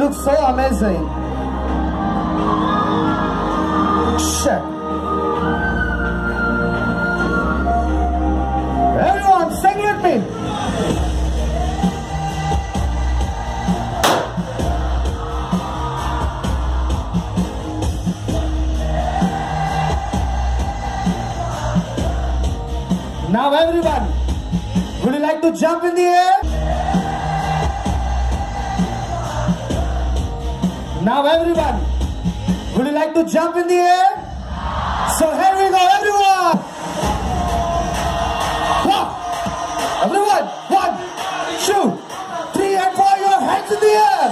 looks so amazing. Shit. Everyone, sing with me. Now everyone, would you like to jump in the air? Now everyone, would you like to jump in the air? So here we go, everyone! Everyone, 1, 2, 3 and 4, your hands in the air!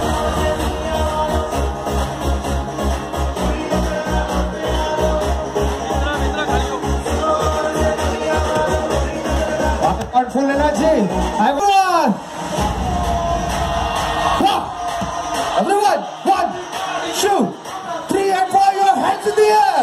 Full energy. Everyone! Everyone! 1, 2, 3 and 4, your hands in the air!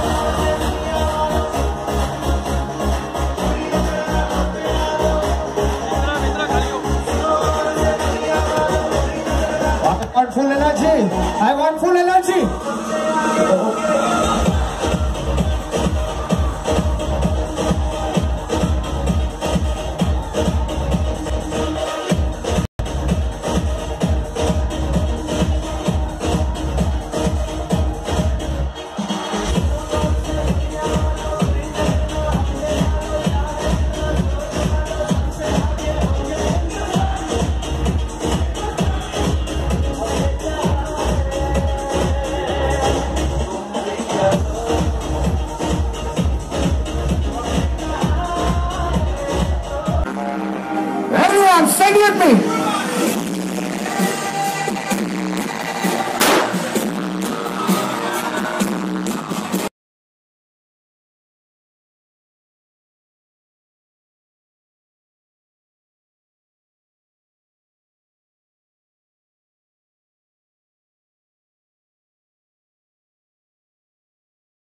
I want full energy. I want full energy. Everyone, sing with me.